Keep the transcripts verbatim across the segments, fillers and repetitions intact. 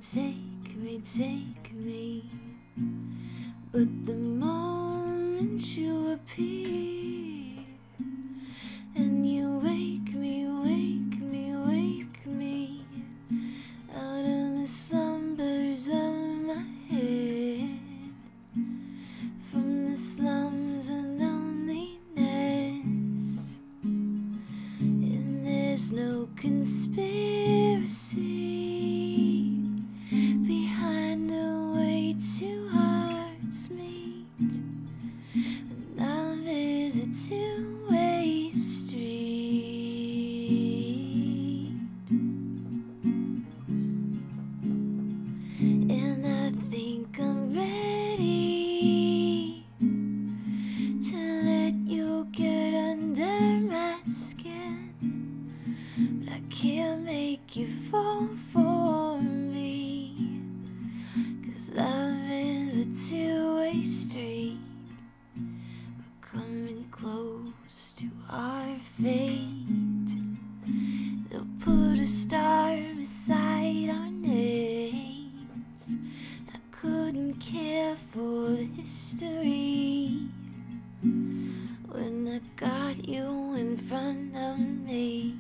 take me, take me. But the moment you appear and you wake me, wake me, wake me out of the slumbers of my head, from the slums of loneliness. And there's no conspiracy behind the way two hearts meet. And love is a two-way street. And I think I'm ready to let you get under my skin, but I can't make you fall for me, 'cause love is a two-way street. We're coming close to our fate. They'll put a star beside our names. I couldn't care for the history when I got you in front of me.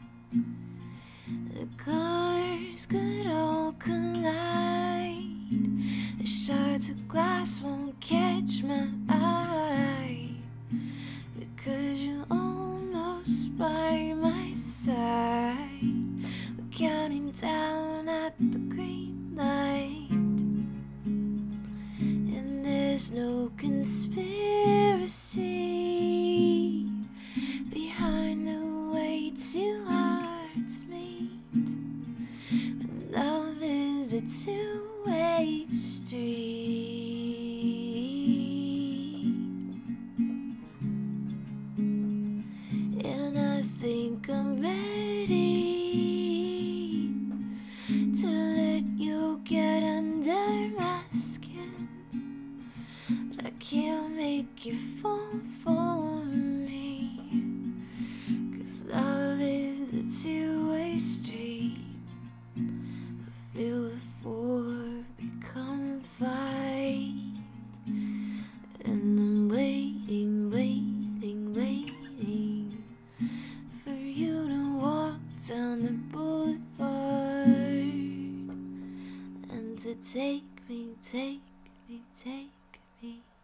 The cars could all collide. The shards of glass won't catch my eye, because you're almost by my side. We're counting down at the green light. And there's no conspiracy behind the way two hearts meet. And love is a two-way street. And I think I'm ready to let you get under my skin, but I can't make you fall for me, 'cause love is a two-way street. I feel the four become five, and I'm waiting, waiting, waiting for you to walk down the boulevard and to take me, take me, take me.